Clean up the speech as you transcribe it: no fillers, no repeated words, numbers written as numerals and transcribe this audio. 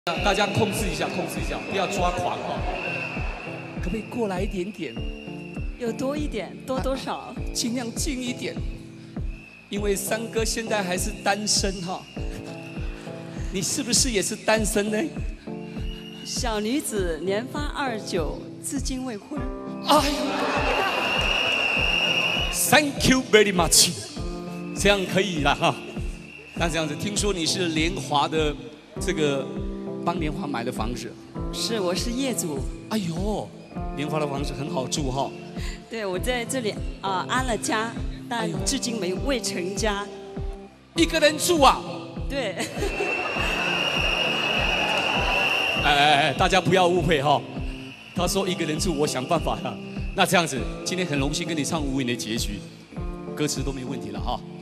大家控制一下，不要抓狂哦。可不可以过来一点点？ 有多一点，多多少？ 尽量近一点，因为三哥现在还是单身哈。你是不是也是单身呢？ 小女子年方29，至今未婚。 哎呀 ，Thank you very much， 这样可以了哈。那这样子，听说你是联华的这个帮联华买的房子？ 是，我是业主。 哎呦，联华的房子很好住哈。 对，我在这里安了家，但至今未成家。 一个人住啊？ 对。 哎，大家不要误会哈。他说一个人住，我想办法了。那这样子，今天很荣幸跟你唱无影的结局，歌词都没问题了哈。